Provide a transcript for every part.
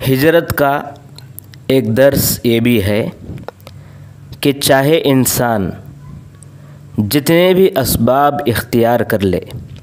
ہجرت کا ایک درس یہ بھی ہے کہ چاہے انسان جتنے بھی اسباب اختیار کر لے،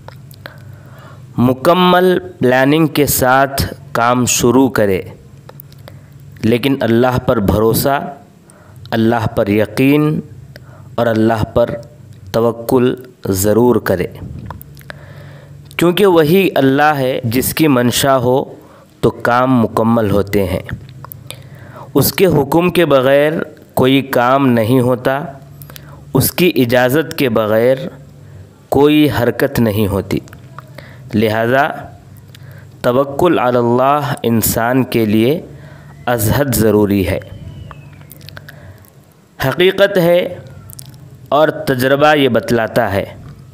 مکمل پلاننگ کے ساتھ کام شروع کرے، لیکن اللہ پر بھروسہ، اللہ پر یقین اور اللہ پر توکل ضرور کرے، کیونکہ وہی اللہ ہے جس کی منشا ہو تو کام مکمل ہوتے ہیں۔ اس کے حکم کے بغیر کوئی کام نہیں ہوتا، اس کی اجازت کے بغیر کوئی حرکت نہیں ہوتی، لہذا توکل علی اللہ انسان کے لیے ازحد ضروری ہے۔ حقیقت ہے اور تجربہ یہ بتلاتا ہے،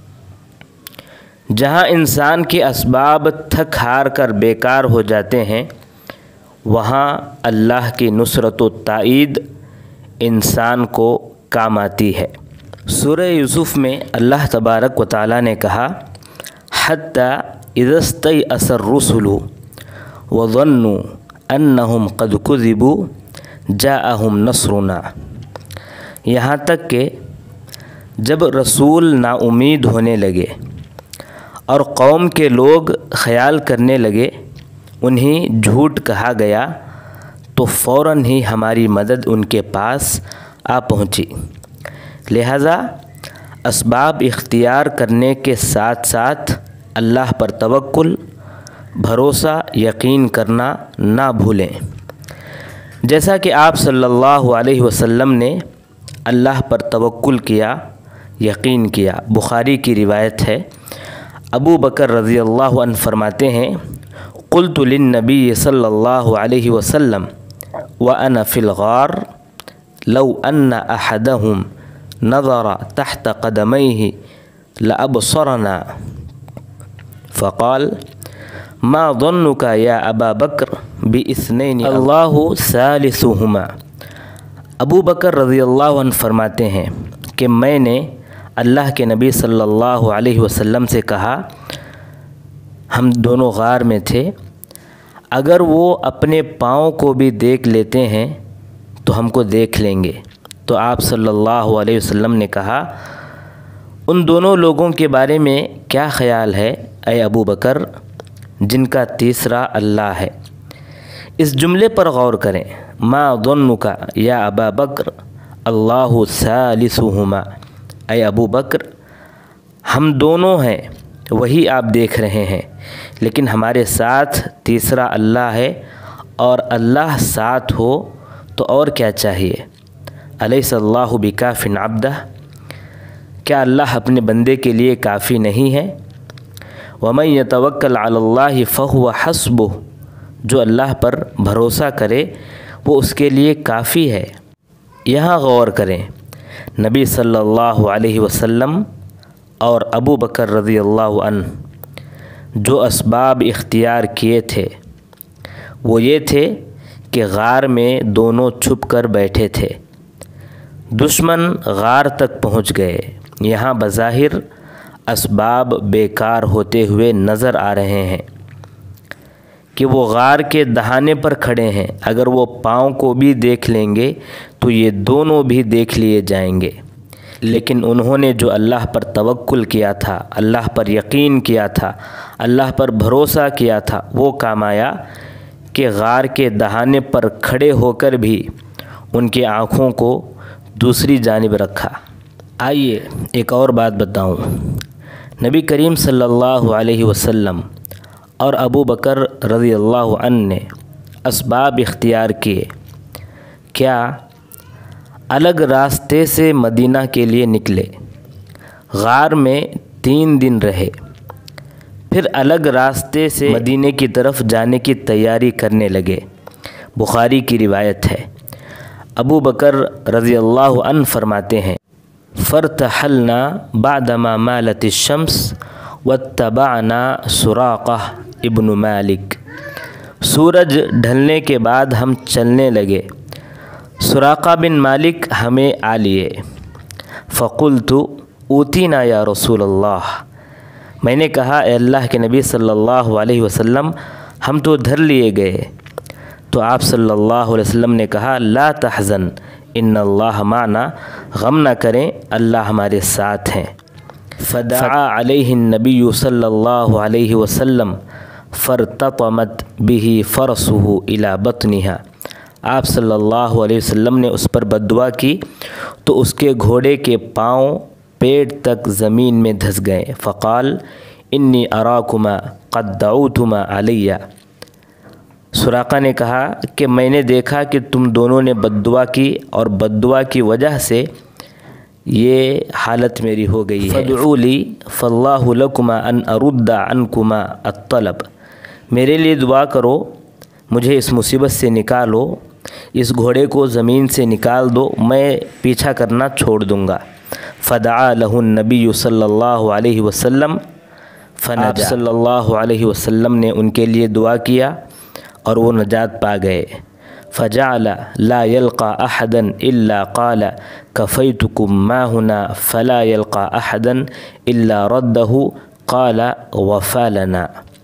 جہاں انسان کے اسباب تھک ہار کر بیکار ہو جاتے ہیں، وہاں اللہ کی نصرت و تائید انسان کو کام آتی ہے۔ سورہ یوسف میں اللہ تبارک و تعالیٰ نے کہا، حتی اذا استیأس الرسل وظنوا انہم قد کذبوا جاءہم نصرنا، یہاں تک کہ جب رسول نا امید ہونے لگے اور قوم کے لوگ خیال کرنے لگے انہیں جھوٹ کہا گیا، تو فوراً ہی ہماری مدد ان کے پاس آ پہنچی۔ لہذا اسباب اختیار کرنے کے ساتھ ساتھ اللہ پر توکل، بھروسہ، یقین کرنا نہ بھولیں، جیسا کہ آپ صلی اللہ علیہ وسلم نے اللہ پر توکل کیا، یقین کیا۔ بخاری کی روایت ہے، ابو بکر رضی اللہ عنہ فرماتے ہیں، قلت للنبی صلی اللہ علیہ وسلم وانا فی الغار لو ان احدهم نظر تحت قدمیہ لابصرنا فقال ما ظنک یا ابا بکر باثنین اللہ ثالثہما۔ ابو بکر رضی اللہ عنہ فرماتے ہیں کہ میں نے اللہ کے نبی صلی اللہ علیہ وسلم سے کہا، ہم دونوں غار میں تھے، اگر وہ اپنے پاؤں کو بھی دیکھ لیتے ہیں تو ہم کو دیکھ لیں گے۔ تو آپ صلی اللہ علیہ وسلم نے کہا، ان دونوں لوگوں کے بارے میں کیا خیال ہے اے ابو بکر جن کا تیسرا اللہ ہے؟ اس جملے پر غور کریں، ما ظنک یا ابا بکر اللہ ثالثہما، اے ابو بکر ہم دونوں ہیں، وہی آپ دیکھ رہے ہیں، لیکن ہمارے ساتھ تیسرا اللہ ہے، اور اللہ ساتھ ہو تو اور کیا چاہیے؟ الیس اللہ بکاف عبدہ، کیا اللہ اپنے بندے کے لیے کافی نہیں ہے؟ ومن یتوکل علی اللہ فہو حسبہ، جو اللہ پر بھروسہ کرے وہ اس کے لیے کافی ہے۔ یہاں غور کریں، نبی صلی اللہ علیہ وسلم اور ابو بکر رضی اللہ عنہ جو اسباب اختیار کیے تھے وہ یہ تھے کہ غار میں دونوں چھپ کر بیٹھے تھے، دشمن غار تک پہنچ گئے، یہاں بظاہر اسباب بیکار ہوتے ہوئے نظر آ رہے ہیں کہ وہ غار کے دہانے پر کھڑے ہیں، اگر وہ پاؤں کو بھی دیکھ لیں گے تو یہ دونوں بھی دیکھ لیے جائیں گے، لیکن انہوں نے جو اللہ پر توکل کیا تھا، اللہ پر یقین کیا تھا، اللہ پر بھروسہ کیا تھا، وہ کام آیا کہ غار کے دہانے پر کھڑے ہو کر بھی ان کی آنکھوں کو دوسری جانب رکھا۔ آئیے ایک اور بات بتاؤں، نبی کریم صلی اللہ علیہ وسلم اور ابو بکر رضی اللہ عنہ نے اسباب اختیار کیے، کیا الگ راستے سے مدینہ کے لیے نکلے، غار میں 3 دن رہے، پھر الگ راستے سے مدینے کی طرف جانے کی تیاری کرنے لگے۔ بخاری کی روایت ہے، ابو بکر رضی اللہ عنہ فرماتے ہیں، فارتحلنا بعدما مالت الشمس واتبعنا سراقہ ابن مالک، سورج ڈھلنے کے بعد ہم چلنے لگے، سراقہ بن مالک ہمیں آ لیے، فقلت اوتینا یا رسول اللہ، میں نے کہا اے اللہ کے نبی صلی اللہ علیہ وسلم ہم تو دھر لیے گئے۔ تو آپ صلی اللہ علیہ وسلم نے کہا لا تحزن ان اللہ معنا، غم نہ کریں اللہ ہمارے ساتھ ہیں۔ فدعا علیہ النبی صلی اللہ علیہ وسلم فارتطمت به فرسه الی بطنها، آپ صلی اللہ علیہ وسلم نے اس پر بد دعا کی تو اس کے گھوڑے کے پاؤں پیٹ تک زمین میں دھس گئے۔ فقال انی اراکما قد دعوتما علیہ، سراقہ نے کہا کہ میں نے دیکھا کہ تم دونوں نے بد دعا کی اور بد دعا کی وجہ سے یہ حالت میری ہو گئی ہے۔ فادعوا لی فاللہ لکما ان ارد عنکما الطلب، میرے لیے دعا کرو مجھے اس مصیبت سے نکالو، اس گھوڑے کو زمین سے نکال دو، میں پیچھا کرنا چھوڑ دوں گا۔ فدعا لہ النبی صلی اللہ علیہ وسلم فنجا، آپ صلی اللہ علیہ وسلم نے ان کے لیے دعا کیا اور وہ نجات پا گئے۔ فجعل لا يلقى احدا الا قال كفيتكم ما هنا فلا يلقى احدا الا رده قال وفالنا،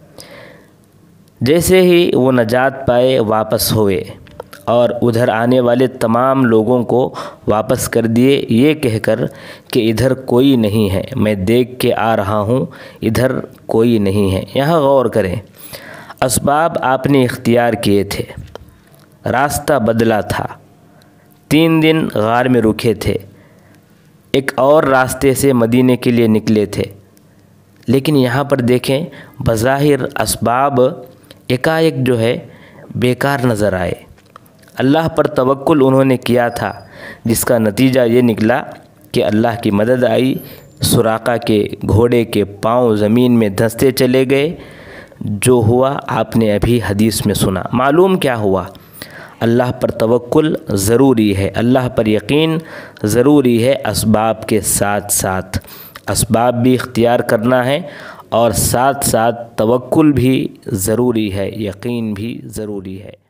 جیسے ہی وہ نجات پائے واپس ہوئے اور ادھر آنے والے تمام لوگوں کو واپس کر دیے یہ کہہ کر کہ ادھر کوئی نہیں ہے، میں دیکھ کے آ رہا ہوں ادھر کوئی نہیں ہے۔ یہاں غور کریں، اسباب آپ نے اختیار کیے تھے، راستہ بدلا تھا، 3 دن غار میں رکے تھے، ایک اور راستے سے مدینے کے لیے نکلے تھے، لیکن یہاں پر دیکھیں بظاہر اسباب ایک جو ہے بیکار نظر آئے۔ اللہ پر توکل انہوں نے کیا تھا جس کا نتیجہ یہ نکلا کہ اللہ کی مدد آئی، سراقہ کے گھوڑے کے پاؤں زمین میں دھنستے چلے گئے۔ جو ہوا آپ نے ابھی حدیث میں سنا۔ معلوم کیا ہوا؟ اللہ پر توکل ضروری ہے، اللہ پر یقین ضروری ہے، اسباب کے ساتھ ساتھ اسباب بھی اختیار کرنا ہے اور ساتھ ساتھ توکل بھی ضروری ہے، یقین بھی ضروری ہے۔